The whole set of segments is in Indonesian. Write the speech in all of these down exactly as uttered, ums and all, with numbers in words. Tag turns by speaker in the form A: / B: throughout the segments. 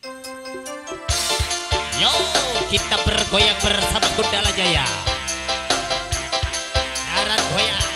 A: Yo, kita bergoyang bersama Gundala Jaya. Darat goyang.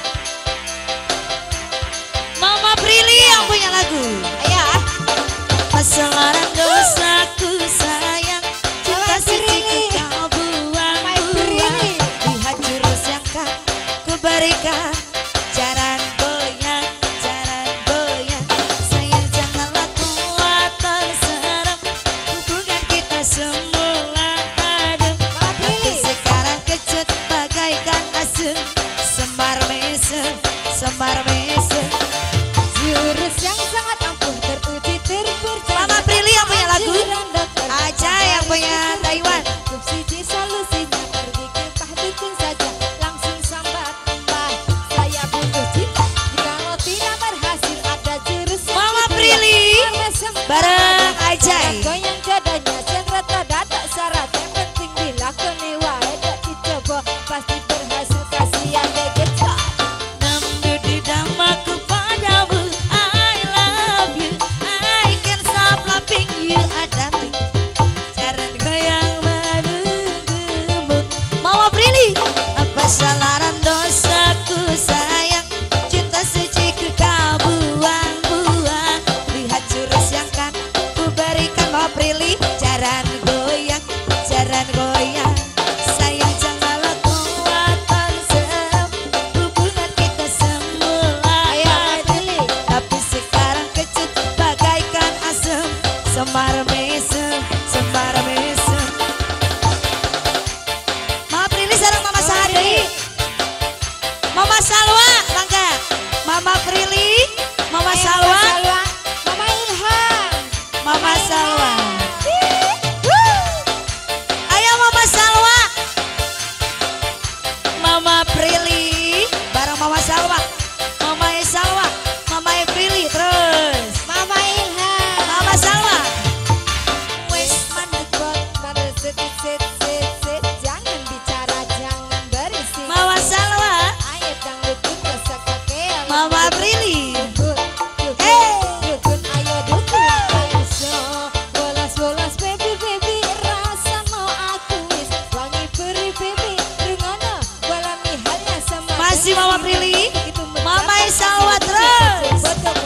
B: Mama Prilly yang punya lagu. Ayo. Pasalaran dosaku sayang, cinta suci kau buang-buang. Lihat jurus yang kan ku berikan, jalan goyang, jalan goyang. Sayang janganlah kuat terserap, hubungan kita semula adem. Tapi sekarang kecut bagaikan asem, sembar mesem, sembar mesem. Jurus yang sangat ampuh teruji terpercaya. Mama Prilly yang punya lagu. Aja yang punya Taiwan. Subsidi solusinya pergi ke Pahdukun saja, langsung sambat mbah. Saya butuh cinta, jikalau tidak berhasil ada jurus. Mama Prilly bareng Ajay. Goyang dadanya senrata datak syarat, yang penting dilakoni wae dak dicoba pasti berhasil. Kasihan deh gecok. Namdu di damaku padamu, I love you, I can't stop loving you, adami. Jaran goyang menunggumu. Mama Prilly. Apa salaran dosaku sayang, cinta suci ku kau buang-buang. Lihat jurus yang kan ku berikan. Mama Prilly. Jaran goyang, jaran goyang. Sayang janganlah kuat terserap, hubungan kita semula adem. Tapi sekarang kecut bagaikan asem, sembar mesem, sembar mesem. Mama Prilly sareng Mama Sari, Mama Salwa, bangga. Mama Prilly, Mama Salwa, Mama Ilham, Mama Salwa. Ayo Mama Salwa, Mama Prilly, bareng Mama Salwa, Mama Salwa, Mama Prilly terus. Mama Ilham, Mama Salwa. Wes mandek bot, mandek sit sit sit sit, jangan bicara, jangan berisik. Mama Salwa, ayo dangdut kita sakakean. Mama Prilly. Hey, dukun ayo dukun, ayo so, bolas bolas baby baby, rasa mau aku wis wangi peri baby, dengono balami halnya sama. Masih Mama Prilly, Mama Salwa terus.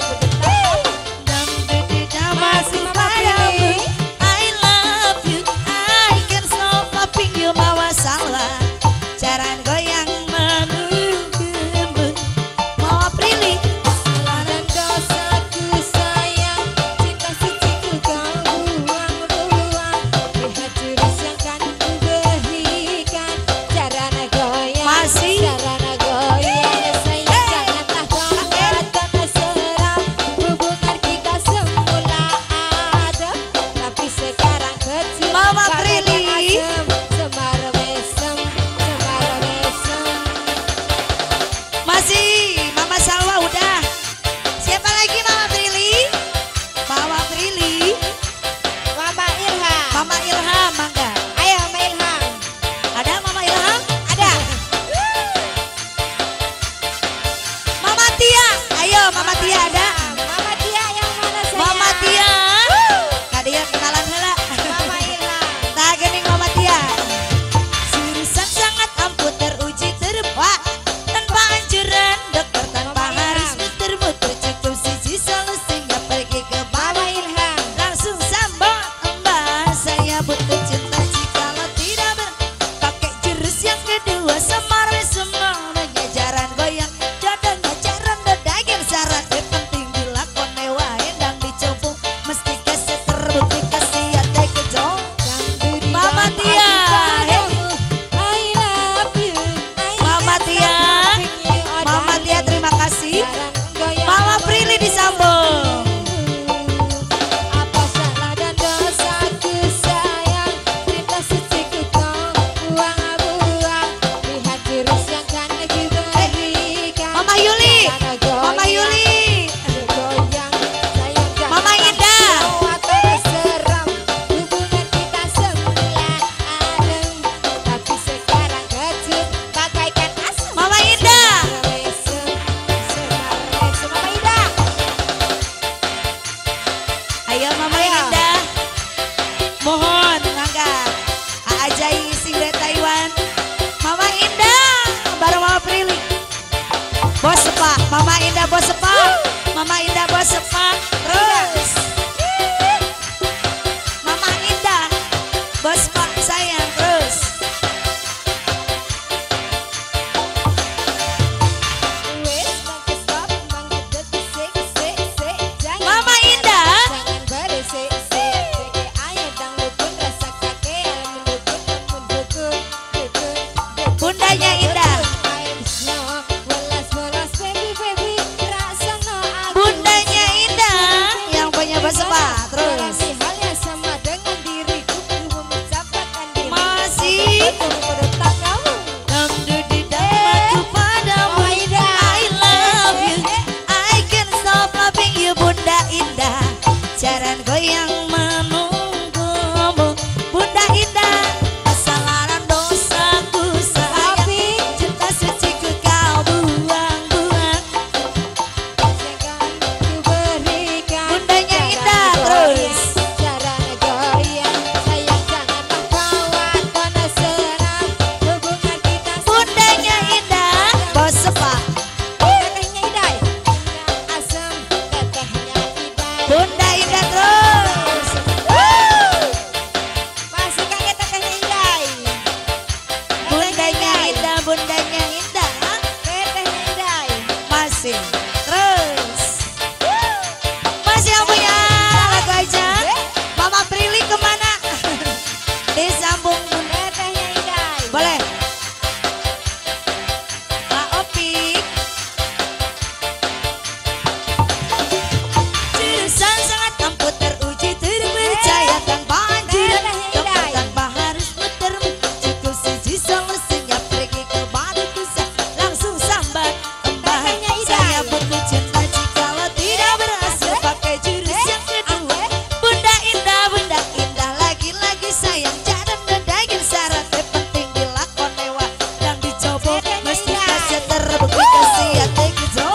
B: Masih Mama Prilly. I love you, I can't stop loving you, Mama Salwa. Jaran goyang menunggumu. Mama Prilly. Salaran dosaku sayang, cinta suci ku kau buang-buang. Lihat jurus yang kan ku berikan, jaran goyang, masih jaran goyang. Sayang janganlah kuat terserap, hubungan kita semula adem. Tapi sekarang kecil Mama Prilly. Sembar mesem, sembar mesem. Masih Mama Salwa udah. Siapa lagi Mama Prilly? Mama Prilly. Mama Ilham. Mama Ilham, mangga. Ayo Mama Ilham. Ada Mama Ilham? Ada. Mama Tia. Ayo Mama Tia ada. Mama Tia yang mana saya? Mama Tia. Kadia kenalan heula. Mama Ilham. Tah geuning Mama Tia. Jurusan sangat ampuh teruji terbuat, tanpa anjuran dokter, tanpa harus muter-muter, cukup siji solusinya pergi ke Mama Ilham. Langsung sambut mbak, saya butuh cinta, jikalau tidak ber pakai jurus yang kedua, semar semuanya jaran goyang, dadanya jaran dadagen syarat, yang penting dilakoni wae dan dicoba, mesti kasih terbukti kasih hati kejong. Mama Tia, I love you, Mama Tia, Mama Tia terima kasih. Mama Prilly disambung. Apa salah dan dosaku sayang, cinta suci ku kau buang-buang. Lihat jurus yang kan ku berikan. Mama Yuli, Mama Yuli, Mama Indah. Terseram, hubungan kita semula adem. Tapi sekarang kecut bagaikan asam. Mama Indah. Mama Indah. Ayo Mama Indah. Mama Indah bos sepak terus. Mama Indah bos sepak sayang terus. Mama Indah bundanya Indah. Bundanya Indah yang punya bos sepak terus. Masih dangdut di dalamku padamu. I love you, I can't stop loving you Bunda Indah. Jaran goyang menunggumu Bunda Indah. Kesalahan dosaku sayang, cinta suciku kau buang-buang. Bundanya Indah terus. Bundanya Indah bos sepak. Bunda Indah terus. Bundanya Indah, bundanya Indah. Masih terus. Masih yang punya lagu aja. Mama Prilly kemana? Disambung bunda. Boleh. Pak Opik. Jurusan sangat ampuh teruji terpercaya tanpa anjuran, dokter tanpa harus muter. Cukup siji solusinya pergi ke batu pusat, langsung sambat embah. Saya butuh cinta jikalau tidak berhasil pakai jurus yang kedua. Bunda Indah, Bunda Indah lagi-lagi sayang cadam dan daging syarat penting dilakon lewat dan dicoba mesti kasih terbukti kasih hati gitu.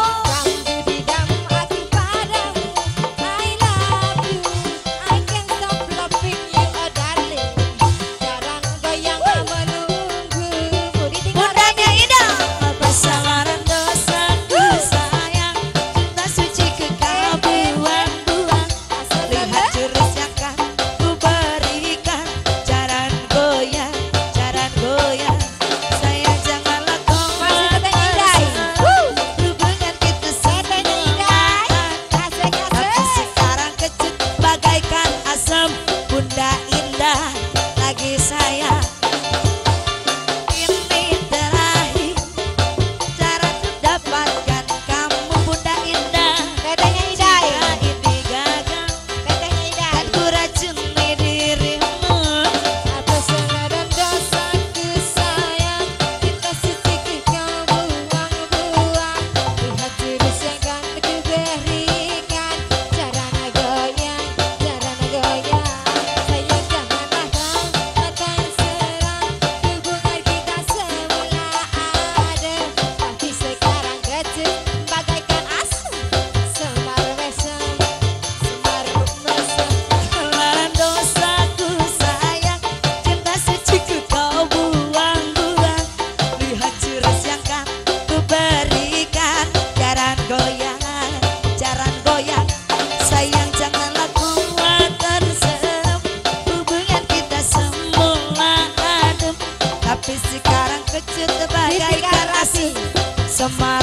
B: Bundanya Indah, kesalahan dosaku sayang, cinta suci ke kau buang-buang. Lihat jurus yang kan ku berikan, jaran goyang, jaran goyang. Sayang janganlah kau memaksa, hubungan kita sempurna. Tapi sekarang kecut bagaikan asam. Bunda Indah lagi sayang. Ini terakhir cara untuk dapatkan kamu Bunda Indah. Jika ini gagal dan ku racuni dirimu. Kesalahan dosaku sayang, cinta suciku kau buang-buang. Lihat jurus yang kan ku berikan, jaran goyang, jaran goyang. Sayang janganlah kau terserap, hubungan kita semula adem. Tapi sekarang kecut bagaikan asing. Semar